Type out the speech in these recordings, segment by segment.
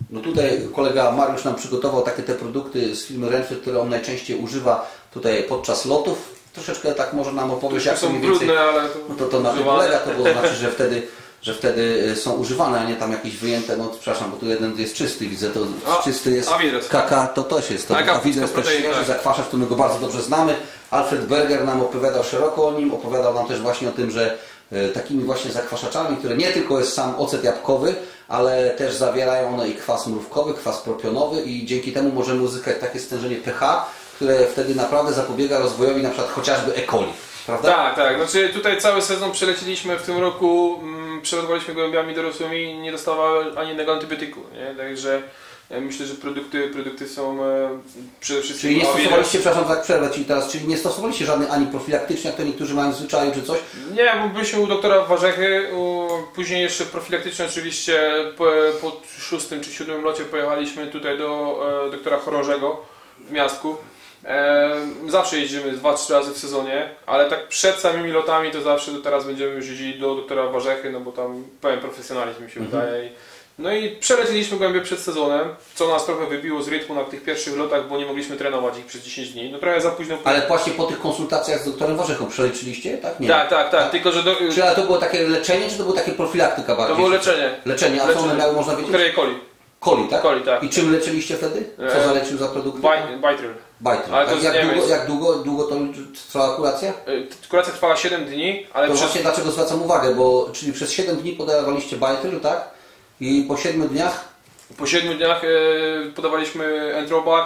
No tutaj kolega Mariusz nam przygotował takie te produkty z firmy Renfield, które on najczęściej używa tutaj podczas lotów. Troszeczkę tak może nam opowiedzieć, jak są brudne, ale to na tym polega, to znaczy, że wtedy są używane, a nie tam jakieś wyjęte, no przepraszam, bo tu jeden jest czysty, widzę, to czysty jest kaka, to też jest, to Avidres też świeży zakwaszacz, który my go bardzo dobrze znamy. Alfred Berger nam opowiadał szeroko o nim, opowiadał nam też właśnie o tym, że takimi właśnie zakwaszaczami, które nie tylko jest sam ocet jabłkowy, ale też zawierają one i kwas mrówkowy, kwas propionowy i dzięki temu możemy uzyskać takie stężenie pH, które wtedy naprawdę zapobiega rozwojowi na przykład chociażby E. coli. Prawda? Tak. Znaczy tutaj cały sezon przeleciliśmy w tym roku, przelotowaliśmy gołębiami dorosłymi i nie dostawały ani jednego antybiotyku, nie? Także myślę, że produkty są przede wszystkim... Czyli nie stosowaliście, przepraszam, tak przerwę Ci teraz, czyli nie stosowaliście żadnych ani profilaktycznie, jak to niektórzy mają w zwyczaju, czy coś? Nie, bo byliśmy u doktora Warzechy, później jeszcze profilaktycznie oczywiście po 6. czy 7. locie pojechaliśmy tutaj do doktora Chorążego w Miastku. Zawsze jeździmy 2-3 razy w sezonie, ale tak przed samymi lotami to zawsze teraz będziemy już jeździli do doktora Warzechy, no bo tam pełen profesjonalizm mi się wydaje. No i przeleciliśmy gołębie przed sezonem, co nas trochę wybiło z rytmu na tych pierwszych lotach, bo nie mogliśmy trenować ich przez 10 dni. No trochę za późno. Ale właśnie po tych konsultacjach z doktorem Warzechą przeleczyliście, tak? Nie. Tak. Tylko, że Czy to było takie leczenie, czy to było takie profilaktyka bardziej? To było leczenie. Leczenie, a co one miały, można wiedzieć? Coli. Coli, tak? Coli, tak. I czym leczyliście wtedy? Co zalecił za produkty? Bajtryl. Jak długo to trwała kuracja? Kuracja trwała 7 dni, ale to właśnie dlaczego zwracam uwagę, bo czyli przez 7 dni podawaliście Bajtryl, tak? I po 7 dniach? Po 7 dniach podawaliśmy Entrobak,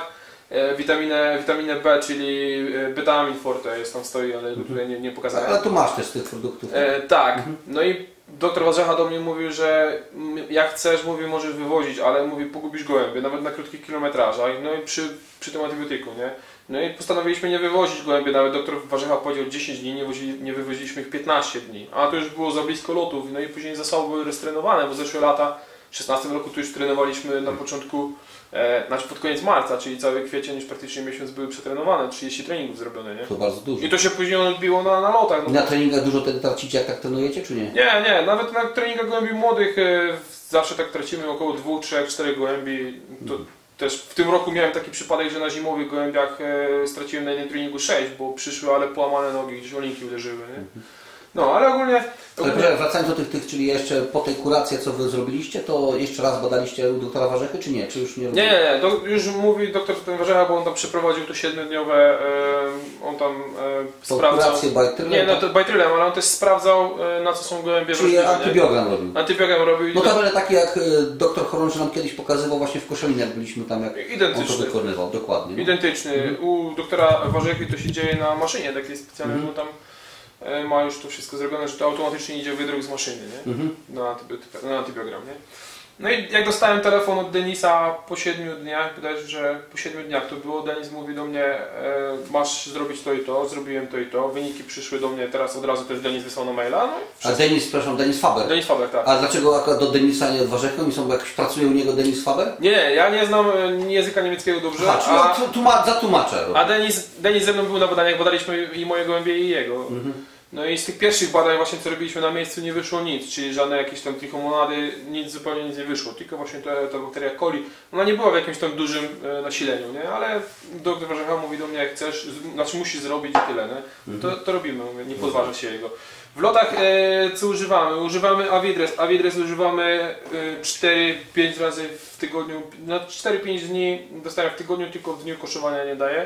witaminę B, czyli Betamin Forte, jest tam stoi, ale tutaj nie pokazałem. Ale tu masz też tych produktów. Tak, no i doktor Warzecha do mnie mówił, że jak chcesz, mówi, możesz wywozić, ale mówi, pogubisz gołębie, nawet na krótkich kilometrażach, no i przy tym antybiotyku, nie? No i postanowiliśmy nie wywozić gołębie, nawet doktor Warzecha powiedział 10 dni, nie wywoziliśmy ich 15 dni, a to już było za blisko lotów, no i później zasoby były restrenowane, bo zeszłe lata, w 16 roku tu już trenowaliśmy na początku, znaczy pod koniec marca, czyli cały kwiecień, już praktycznie miesiąc były przetrenowane, 30 treningów zrobione, nie? To bardzo dużo. I to się później odbiło na lotach. No. I na treningach dużo wtedy tracicie, jak tak trenujecie, czy nie? Nie, nawet na treningach gołębi młodych zawsze tak tracimy około 2, 3, 4 gołębi. To też w tym roku miałem taki przypadek, że na zimowych gołębiach straciłem na jednym treningu 6, bo przyszły, ale połamane nogi, gdzieś o linki uderzyły, nie? No, ale ogólnie... Ale wracając do tych, czyli jeszcze po tej kuracji, co wy zrobiliście, to jeszcze raz badaliście u doktora Warzechy, czy nie? Czy już nie? Nie, już mówi doktor Warzecha, bo on tam przeprowadził to 7-dniowe, on tam sprawdzał... kurację Bajtrylem? Nie, no to Bajtrylem, ale on też sprawdzał, na co są gołębie. Czyli antybiogram robił? Antybiogram robił. No to będzie taki, jak doktor Chorąży nam kiedyś pokazywał właśnie w Koszalinie, jak byliśmy tam, jak on to wykonywał, dokładnie. No. Identyczny. U doktora Warzechy to się dzieje na maszynie takiej specjalnej, bo tam ma już to wszystko zrobione, że to automatycznie idzie wydruk z maszyny, nie? Na antybiogram, nie? No i jak dostałem telefon od Denisa po 7 dniach, wydaje się, że po 7 dniach to było, Denis mówi do mnie, masz zrobić to i to, zrobiłem to i to, wyniki przyszły do mnie, teraz od razu też Denis wysłał na maila. No a Denis, przepraszam, Denis Faber? Denis Faber, tak. A dlaczego akurat do Denisa, nie od Warzechy? Oni są, jakoś pracuje u niego Denis Faber? Nie, ja nie znam języka niemieckiego dobrze. Zatłumaczę. A Denis ze mną był na badaniach, badaliśmy i moje gołębie i jego. No i z tych pierwszych badań właśnie, co robiliśmy na miejscu, nie wyszło nic, czyli żadne jakieś tam trichomonady, zupełnie nic nie wyszło, tylko właśnie ta bakteria coli, ona nie była w jakimś tam dużym nasileniu, nie? Ale doktor Warzecha mówi do mnie, jak chcesz, znaczy musisz zrobić i tyle, nie? To robimy, mówię, nie podważa się jego. W lotach co używamy? Używamy Avidres używamy 4-5 razy w tygodniu, na 4-5 dni dostaję w tygodniu, tylko w dniu koszowania nie daję.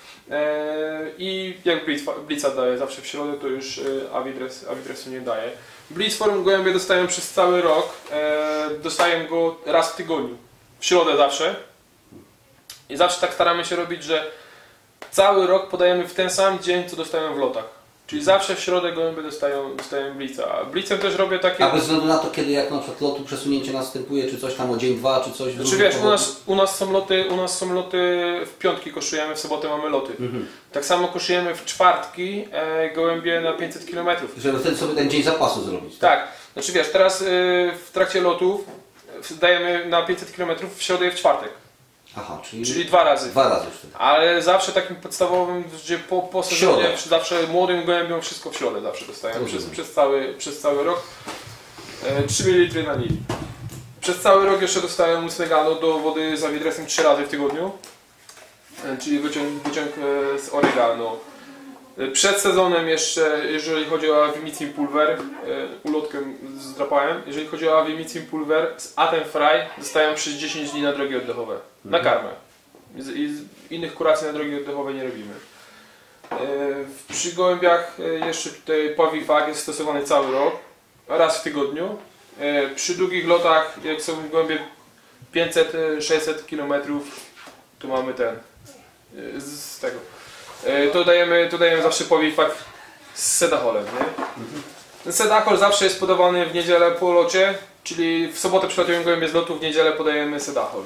I jak Blitza daje zawsze w środę, to już Avidresu nie daje. Blitzform gołębie dostaję przez cały rok, dostaję go raz w tygodniu, w środę zawsze. I zawsze tak staramy się robić, że cały rok podajemy w ten sam dzień, co dostają w lotach. Czyli zawsze w środę gołębie dostają Blitza. Blitzem też robię takie... A bez względu na to, kiedy jak na przykład lotu przesunięcie następuje, czy coś tam o dzień, dwa, czy coś... Znaczy wiesz, u nas są loty w piątki koszujemy, w sobotę mamy loty. Tak samo koszujemy w czwartki gołębie na 500 km. Żeby wtedy sobie ten dzień zapasu zrobić. Tak. Znaczy wiesz, teraz w trakcie lotów dajemy na 500 km w środę i w czwartek. Aha, czyli 2 razy. 2 razy wtedy. Ale zawsze takim podstawowym, gdzie po sezonie zawsze młodym gołębiom wszystko w środę zawsze dostają przez cały rok. 3 ml na lili. Przez cały rok jeszcze dostaję musnegano do wody z awidresem 3 razy w tygodniu. Czyli wyciąg z oregano. Przed sezonem jeszcze, jeżeli chodzi o Avimicin Pulver, ulotkę zdrapałem, jeżeli chodzi o Avimicin Pulver z Atem Fry, dostają przez 10 dni na drogi oddechowe, na karmę. I innych kuracji na drogi oddechowe nie robimy. Przy gołębiach jeszcze tutaj Powifak jest stosowany cały rok, raz w tygodniu. Przy długich lotach, jak są gołębie 500-600 km, tu mamy ten, z tego. To dajemy zawsze Powifak z Sedacholem, nie? Sedachol zawsze jest podawany w niedzielę po locie, czyli w sobotę przylatujemy gołębie z lotu, w niedzielę podajemy Sedachol.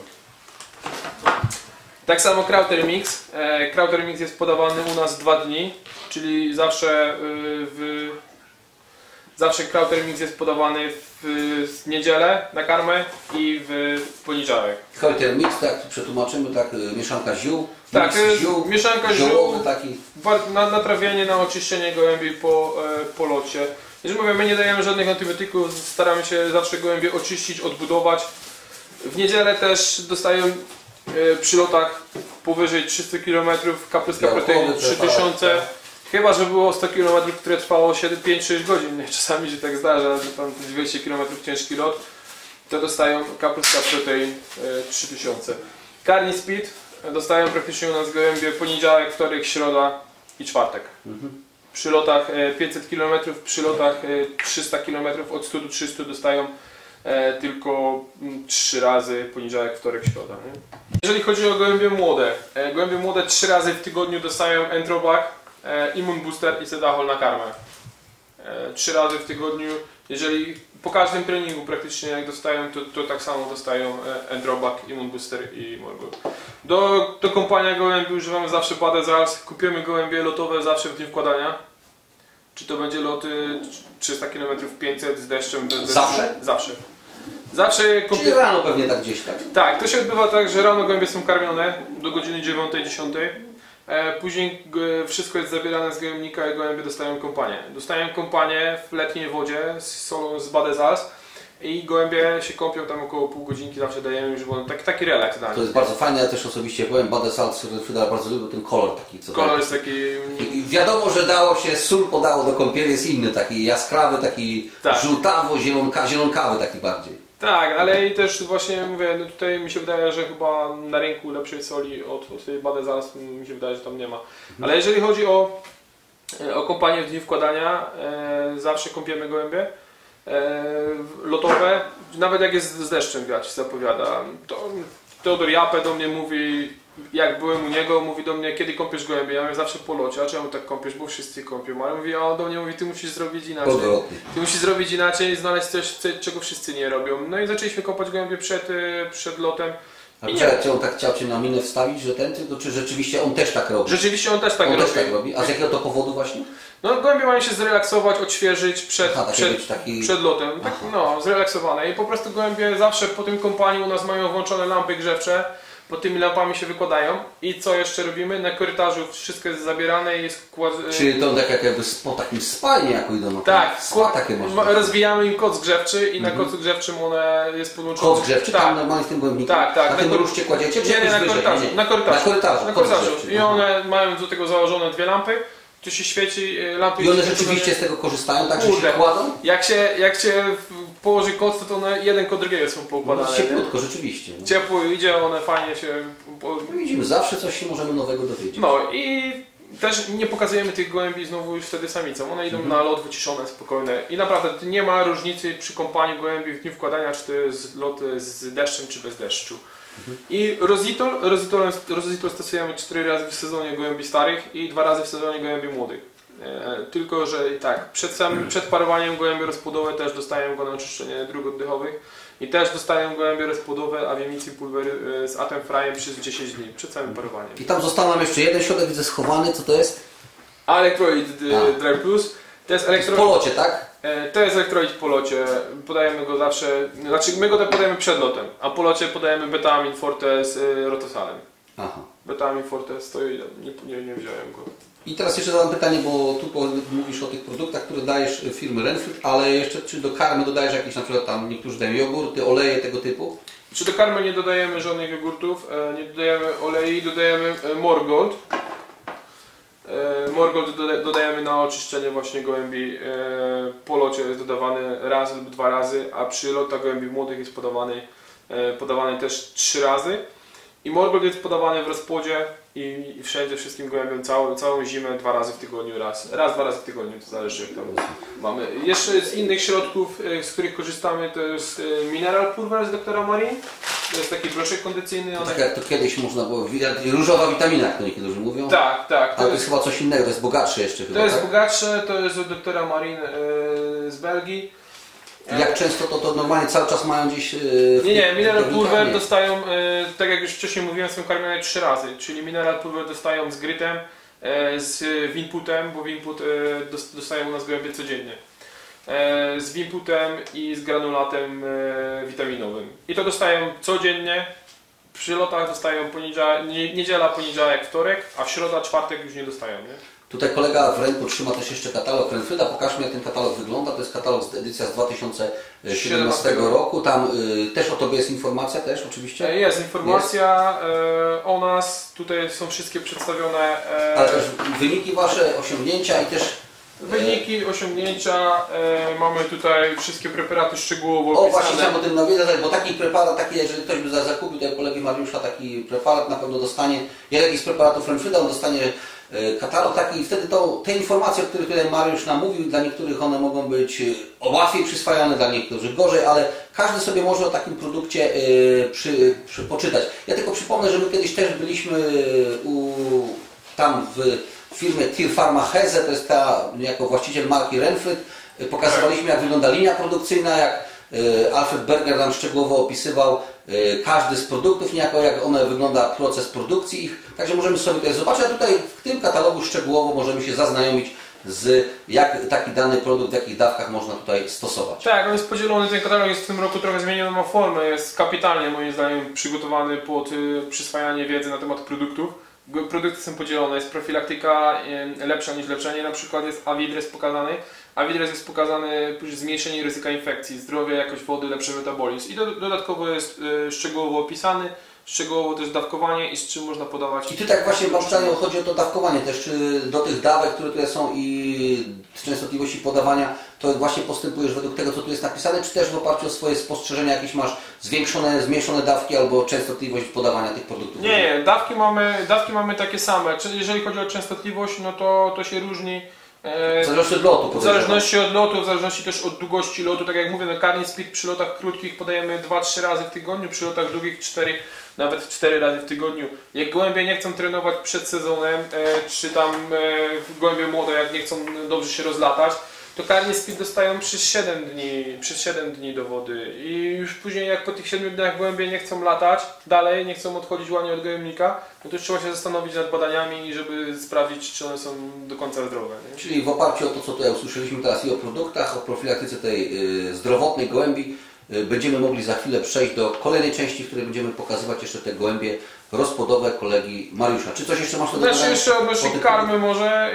Tak samo Krauter Mix. Krauter Mix jest podawany u nas 2 dni, czyli zawsze Krauter Mix jest podawany w niedzielę na karmę i w poniedziałek. Krauter Mix, tak przetłumaczymy, tak mieszanka ziół. Tak, mieszanka ziół, taki na trawienie, na oczyszczenie gołębi po locie. Jeżeli mówię, my nie dajemy żadnych antybiotyków, staramy się zawsze gołębie oczyścić, odbudować. W niedzielę też dostają przy lotach powyżej 300 km kapryska proteiny 3000. Chyba że było 100 km, które trwało 5-6 godzin. Czasami się tak zdarza, że tam 200 km ciężki lot, to dostają kapryska protein 3000. Carni Speed dostają praktycznie u nas gołębie poniedziałek, wtorek, środa i czwartek. Przy lotach 500 km, przy lotach 300 km, od 100 do 300 dostają tylko 3 razy poniedziałek, wtorek, środa. Nie? Jeżeli chodzi o gołębie młode 3 razy w tygodniu dostają Entrobak, Immun Booster i Sedachol na karmę. 3 razy w tygodniu, jeżeli po każdym treningu praktycznie jak dostają, to tak samo dostają Entrobak, Immun Booster i Morbol. Do kąpania gołębi używamy zawsze Badezals, kupujemy gołębie lotowe zawsze w dniu wkładania. Czy to będzie loty 300 km, 500 z deszczem, bez deszczu? Zawsze? Zawsze. Zawsze Czyli rano pewnie tak gdzieś tak? Tak, to się odbywa tak, że rano gołębie są karmione do godziny 9-10. Później wszystko jest zabierane z gołębnika i gołębie dostają kąpanie. Dostają kąpanie w letniej wodzie z solą z Badezals i gołębie się kąpią tam około pół godzinki, zawsze dajemy już wodę. Taki relaks dla nich. To jest bardzo fajne, ja też osobiście powiem, Badezals bardzo lubię ten kolor taki. Kolor jest taki... I wiadomo, że dało się, sól podało do kąpieli, jest inny, taki jaskrawy, taki żółtawo, zielonkawy taki bardziej. Tak, ale i też właśnie mówię, no tutaj mi się wydaje, że chyba na rynku lepszej soli od tej Badezals mi się wydaje, że tam nie ma. Ale jeżeli chodzi o kąpanie w dniu wkładania, zawsze kąpiemy gołębie lotowe, nawet jak jest z deszczem wiatr się zapowiada. To Teodor Japę do mnie mówi, jak byłem u niego, mówi do mnie, kiedy kąpiesz gołębie? Ja mówię, zawsze po locie. A czemu tak kąpiesz? Bo wszyscy kąpią. Ale mówi, a on do mnie mówi, ty musisz zrobić inaczej. Ty musisz zrobić inaczej i znaleźć coś, czego wszyscy nie robią. No i zaczęliśmy kąpać gołębie przed lotem. Czy on tak chciał Cię na minę wstawić, że ten, czy rzeczywiście on też tak robi? Rzeczywiście on też tak robi. A z jakiego to powodu właśnie? No gołębie mają się zrelaksować, odświeżyć przed lotem. Tak, no, zrelaksowane. I po prostu gołębie zawsze po tym kąpaniu u nas mają włączone lampy grzewcze. Pod tymi lampami się wykładają. I co jeszcze robimy? Na korytarzu wszystko jest zabierane i jest Czyli to tak jakby po takim spalnie jak idą. Tak, takie można. Rozwijamy im koc grzewczy i na kocu grzewczym one jest podłączone. Koc grzewczy? Tak. Tam normalnie w tym gołębniku? Tak. Na tym ruszcie kładziecie? Nie, na korytarzu. Na korytarzu. I one mają do tego założone 2 lampy. Tu się świeci lampy. I one rzeczywiście z tego korzystają, tak, że się kładą? Jak się położy koc, to one jeden koło drugiego są poukładane. No, cieplutko, rzeczywiście. No. Ciepło idzie, one fajnie się... No widzimy, zawsze coś się możemy nowego dowiedzieć. No i też nie pokazujemy tych gołębi znowu już wtedy samicom. One idą na lot wyciszone, spokojne. I naprawdę nie ma różnicy przy kąpaniu gołębi w dniu wkładania, czy to jest lot z deszczem, czy bez deszczu. I rozitol stosujemy 4 razy w sezonie gołębi starych i 2 razy w sezonie gołębi młodych. Tylko, że tak, przed parowaniem gołębie rozpłodowe też dostają go na oczyszczenie dróg oddechowych i też dostają gołębie rozpłodowe Avimicin Pulver z Atem Fryem przez 10 dni, przed samym parowaniem. I tam został nam jeszcze jeden środek, widzę schowany, co to jest? Electrolyte Dry Plus. To jest po locie, tak? To jest elektrolit po locie, podajemy go zawsze, znaczy my go podajemy przed lotem, a po locie podajemy Betamin Forte z Rotosalem. Betamin Forte stoi, nie wziąłem go. I teraz jeszcze zadam pytanie, bo tu mówisz o tych produktach, które dajesz firmy Renfried, ale jeszcze czy do karmy dodajesz jakieś, na przykład tam niektórzy dają jogurty, oleje tego typu? Czy do karmy nie dodajemy żadnych jogurtów, nie dodajemy olei, dodajemy Morgold. Morgold dodajemy na oczyszczenie właśnie gołębi. Po locie jest dodawany raz lub 2 razy, a przy lotach gołębi młodych jest podawany też 3 razy. I Morgold jest podawany w rozpłodzie i wszędzie wszystkim gołębiom całą zimę 2 razy w tygodniu, raz, 2 razy w tygodniu, to zależy jak tam mamy. Jeszcze z innych środków, z których korzystamy, to jest Mineral Pulver z Dr. Marin. To jest taki proszek kondycyjny. Tak jak to kiedyś można było, różowa witamina, jak to niektórzy mówią. Tak. Ale to jest chyba coś innego, to jest bogatsze jeszcze chyba, to jest tak? bogatsze, to jest od Dr. Marin z Belgii. Jak często to normalnie cały czas mają gdzieś... Nie, Mineral Pulver dostają, tak jak już wcześniej mówiłem, są karmione 3 razy. Czyli Mineral Pulver dostają z grytem, z winputem, bo winput dostają u nas gołębie codziennie. Z winputem i z granulatem witaminowym. I to dostają codziennie. Przy lotach dostają niedziela, poniedziałek, wtorek, a w środa, czwartek już nie dostają. Nie? Tutaj kolega w ręku trzyma też jeszcze katalog Renfrieda. Pokażmy, jak ten katalog wygląda. To jest katalog edycja z 2017 roku. Tam też o Tobie jest informacja, też oczywiście? Jest informacja o nas. Tutaj są wszystkie przedstawione. Ale też wyniki Wasze, osiągnięcia i też... Wyniki, osiągnięcia, mamy tutaj wszystkie preparaty szczegółowo opisane. O, właśnie chciałem o tym nawiązać, bo taki preparat, jeżeli ktoś by zakupił tutaj kolegi Mariusza taki preparat, na pewno dostanie, jakiś z preparatów Renfrieda, on dostanie katalog taki i wtedy te informacje, o których tutaj Mariusz nam mówił, dla niektórych one mogą być łatwiej przyswajane, dla niektórych gorzej, ale każdy sobie może o takim produkcie poczytać. Ja tylko przypomnę, że my kiedyś też byliśmy tam w firmie Tier Pharma Heze, to jest ta jako właściciel marki Renfried. Pokazywaliśmy, jak wygląda linia produkcyjna, jak Alfred Berger nam szczegółowo opisywał każdy z produktów, niejako jak wygląda proces produkcji ich. Także możemy sobie tutaj zobaczyć, a tutaj w tym katalogu szczegółowo możemy się zaznajomić z jak taki dany produkt, w jakich dawkach można tutaj stosować. Tak, on jest podzielony, ten katalog jest w tym roku trochę zmieniony, ma formę, jest kapitalnie moim zdaniem przygotowany pod przyswajanie wiedzy na temat produktów. Produkty są podzielone, jest profilaktyka lepsza niż leczenie, na przykład jest Avidres pokazany. Avidres jest pokazany zmniejszenie ryzyka infekcji, zdrowie, jakość wody, lepszy metabolizm i dodatkowo jest szczegółowo opisany, szczegółowo też dawkowanie i z czym można podawać. I tu tak właśnie chodzi o to dawkowanie też, czy do tych dawek, które tutaj są i częstotliwości podawania, to właśnie postępujesz według tego, co tu jest napisane, czy też w oparciu o swoje spostrzeżenia jakieś masz zmniejszone dawki albo częstotliwość podawania tych produktów? Nie, dawki mamy takie same. Jeżeli chodzi o częstotliwość, no to się różni. W zależności od lotu. W zależności od lotu, w zależności też od długości lotu. Tak jak mówię, no Carni Speed przy lotach krótkich podajemy 2-3 razy w tygodniu, przy lotach długich 4, nawet 4 razy w tygodniu. Jak gołębie nie chcą trenować przed sezonem, czy tam gołębie młode, jak nie chcą dobrze się rozlatać, to Carni Speed dostają przez 7 dni do wody i już później jak po tych 7 dniach gołębie nie chcą latać dalej, nie chcą odchodzić ładnie od gołębnika, no to już trzeba się zastanowić nad badaniami, żeby sprawdzić, czy one są do końca zdrowe. Nie? Czyli w oparciu o to, co tutaj usłyszeliśmy teraz i o produktach, o profilaktyce tej zdrowotnej gołębi, będziemy mogli za chwilę przejść do kolejnej części, w której będziemy pokazywać jeszcze te gołębie rozpłodowe kolegi Mariusza. Czy coś jeszcze masz do dodania? Znaczy jeszcze odnośnie karmy może,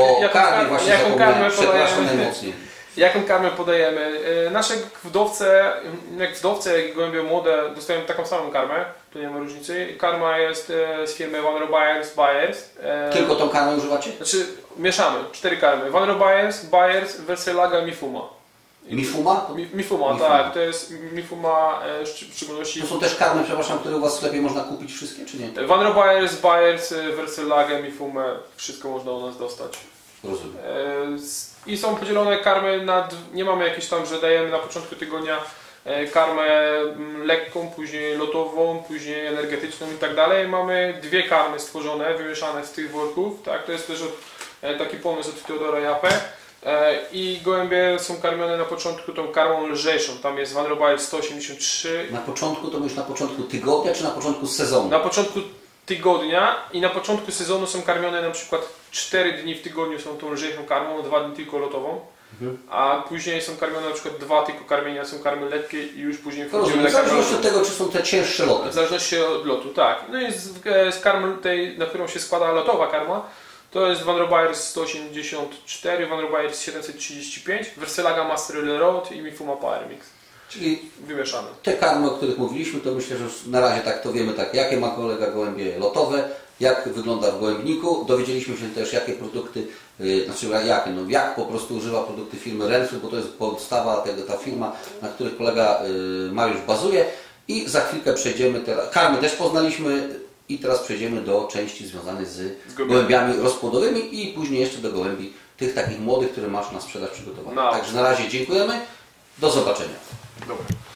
jaką karmę podajemy. Nasze wdowce, jak gołębie młode dostają taką samą karmę, tu nie ma różnicy. Karma jest z firmy Van Byers. Tylko tą karmę używacie? Znaczy mieszamy 4 karmy. Van Byers, Verselaga, Mifuma. Mifuma, tak, to jest Mifuma w szczególności. To są też karmy, przepraszam, które u Was w sklepie można kupić wszystkie, czy nie? Van Byers, Verselagę, Mifumę, wszystko można u nas dostać. Rozumiem. I są podzielone karmy nie mamy jakieś tam, że dajemy na początku tygodnia karmę lekką, później lotową, później energetyczną i tak dalej. Mamy 2 karmy stworzone, wymieszane z tych worków, tak, to jest też taki pomysł od Teodora Japę. I gołębie są karmione na początku tą karmą lżejszą, tam jest Van Robay 183. Na początku to mówisz na początku tygodnia czy na początku sezonu? Na początku tygodnia i na początku sezonu są karmione na przykład 4 dni w tygodniu są tą lżejszą karmą, 2 dni tylko lotową. A później są karmione na przykład 2 tylko karmienia, są karmy lekkie i już później wchodzimy na w zależności od tego, czy są te cięższe loty. W zależności od lotu, tak. No i z karmy tej, na którą się składa lotowa karma, To jest Van Robayers 184, Van Robayers 735, Verselaga Master Road i Mifuma Power Mix. Czyli wymieszane. Te karmy, o których mówiliśmy, to myślę, że już na razie tak to wiemy, tak, jakie ma kolega gołębie lotowe, jak wygląda w gołębniku. Dowiedzieliśmy się też, jakie produkty, jak po prostu używa produkty firmy Renfrew, bo to jest podstawa ta firma, na których kolega Mariusz bazuje. I za chwilkę przejdziemy, karmy też poznaliśmy i teraz przejdziemy do części związanej z gołębiami rozpłodowymi i później jeszcze do gołębi tych takich młodych, które masz na sprzedaż przygotowane. Także na razie dziękujemy, do zobaczenia. Dobra.